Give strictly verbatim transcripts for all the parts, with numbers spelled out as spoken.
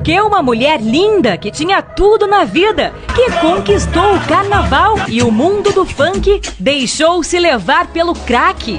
Porque uma mulher linda que tinha tudo na vida, que conquistou o carnaval e o mundo do funk, deixou-se levar pelo crack.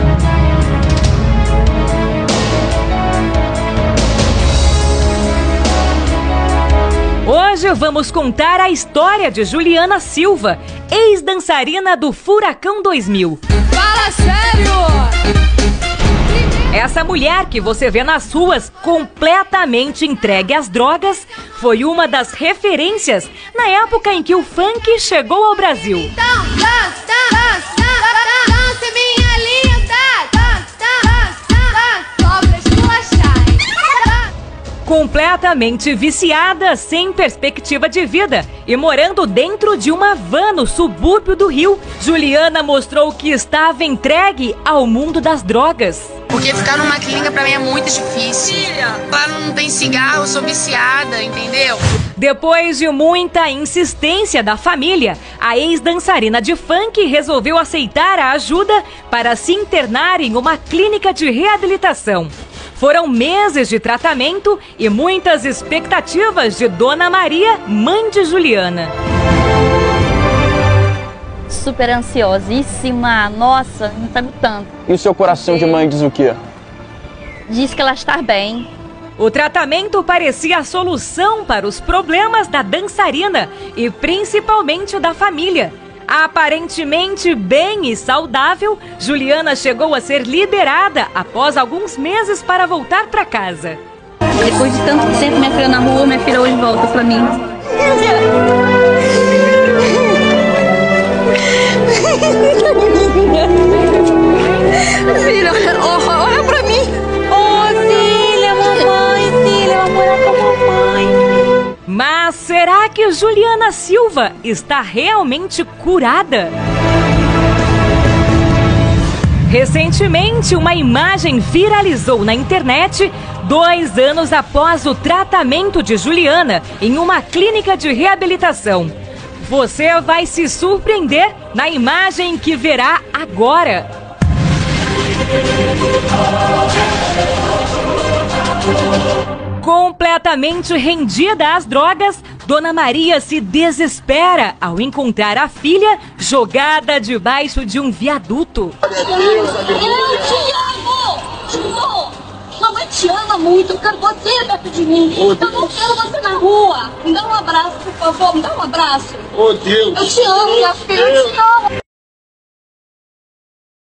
Hoje vamos contar a história de Juliana Silva, ex-dançarina do Furacão dois mil. Fala sério! Essa mulher que você vê nas ruas completamente entregue às drogas foi uma das referências na época em que o funk chegou ao Brasil. Então, dança, dança, dança, dança, minha linda, dança, dança, só pra esculachar. Completamente viciada, sem perspectiva de vida e morando dentro de uma van no subúrbio do Rio, Juliana mostrou que estava entregue ao mundo das drogas. Porque ficar numa clínica pra mim é muito difícil. Lá não tem cigarro, eu sou viciada, entendeu? Depois de muita insistência da família, a ex-dançarina de funk resolveu aceitar a ajuda para se internar em uma clínica de reabilitação. Foram meses de tratamento e muitas expectativas de Dona Maria, mãe de Juliana. Super ansiosíssima, nossa, não sabe o tanto. E o seu coração de mãe diz o quê? Diz que ela está bem. O tratamento parecia a solução para os problemas da dançarina e principalmente da família. Aparentemente bem e saudável, Juliana chegou a ser liberada após alguns meses para voltar para casa. Depois de tanto tempo minha filha na rua, minha filha hoje volta para mim. Filha, olha, olha pra mim. Oh, filha, mamãe, filha, vou morar com a mamãe. Mas será que Juliana Silva está realmente curada? Recentemente, uma imagem viralizou na internet dois anos após o tratamento de Juliana em uma clínica de reabilitação. Você vai se surpreender na imagem que verá agora. Completamente rendida às drogas, Dona Maria se desespera ao encontrar a filha jogada debaixo de um viaduto. Eu te amo! Ju! Mamãe te ama muito, eu quero você perto de mim. Eu não quero você na rua. Me dá um abraço, por favor, me dá um abraço. Oh, Deus! Eu te amo, minha filha, eu te amo.